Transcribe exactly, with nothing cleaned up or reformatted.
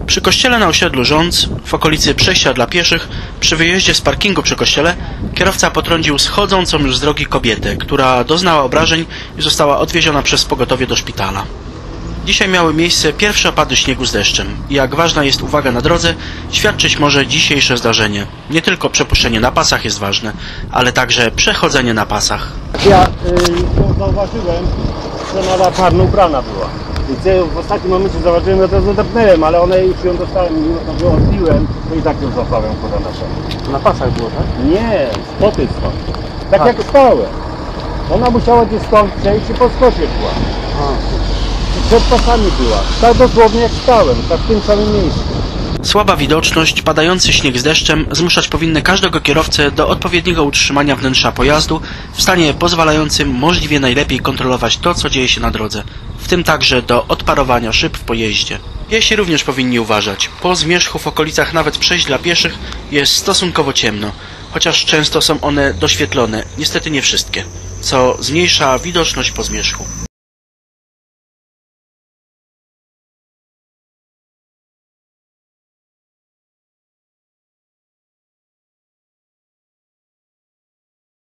Przy kościele na osiedlu Rządz, w okolicy przejścia dla pieszych, przy wyjeździe z parkingu przy kościele, kierowca potrącił schodzącą już z drogi kobietę, która doznała obrażeń i została odwieziona przez pogotowie do szpitala. Dzisiaj miały miejsce pierwsze opady śniegu z deszczem i jak ważna jest uwaga na drodze, świadczyć może dzisiejsze zdarzenie. Nie tylko przepuszczenie na pasach jest ważne, ale także przechodzenie na pasach. Ja y, zauważyłem, że ona czarno ubrana była. I w ostatnim momencie zauważyłem, że to zadepnęłem, ale one już ją dostałem, mimo to, że odbiłem, to i tak ją złapałem poza naszą. Na pasach było, tak? Nie, z tej strony. Tak A. jak stałem. Ona musiała gdzieś stąd przejść i po skocie była. A. Przed pasami była. Tak dosłownie jak stałem, tak w tym samym miejscu. Słaba widoczność, padający śnieg z deszczem zmuszać powinny każdego kierowcę do odpowiedniego utrzymania wnętrza pojazdu w stanie pozwalającym możliwie najlepiej kontrolować to, co dzieje się na drodze, w tym także do odparowania szyb w pojeździe. Piesi również powinni uważać. Po zmierzchu w okolicach nawet przejść dla pieszych jest stosunkowo ciemno, chociaż często są one doświetlone, niestety nie wszystkie, co zmniejsza widoczność po zmierzchu.